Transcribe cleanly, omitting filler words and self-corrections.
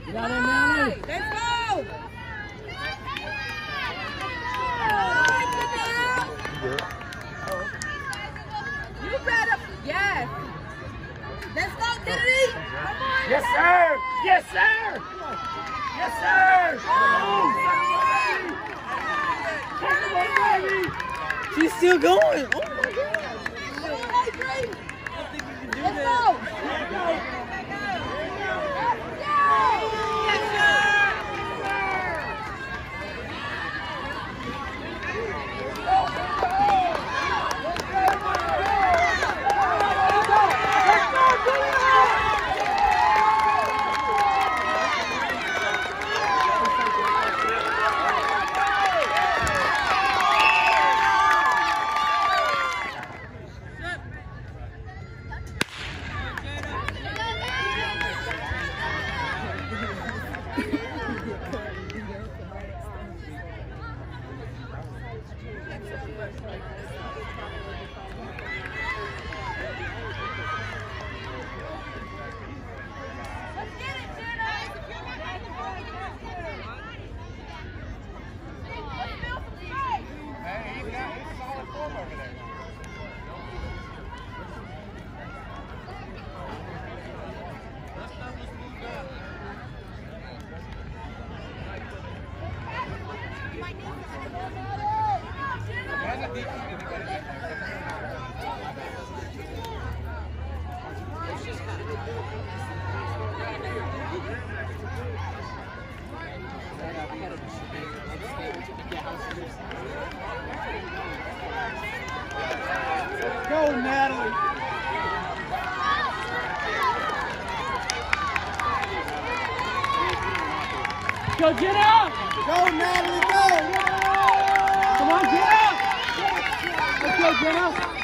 Got it, Natalie. Let's go. You better. Yes. Let's go, Kennedy. Come on. Yes, sir. Yes, sir. Yes, sir. Oh. She's still going. Oh, my God. Let's go. Go, Natalie. Go, get up. Go, Natalie, go. Come on, get up. Let's go, get up.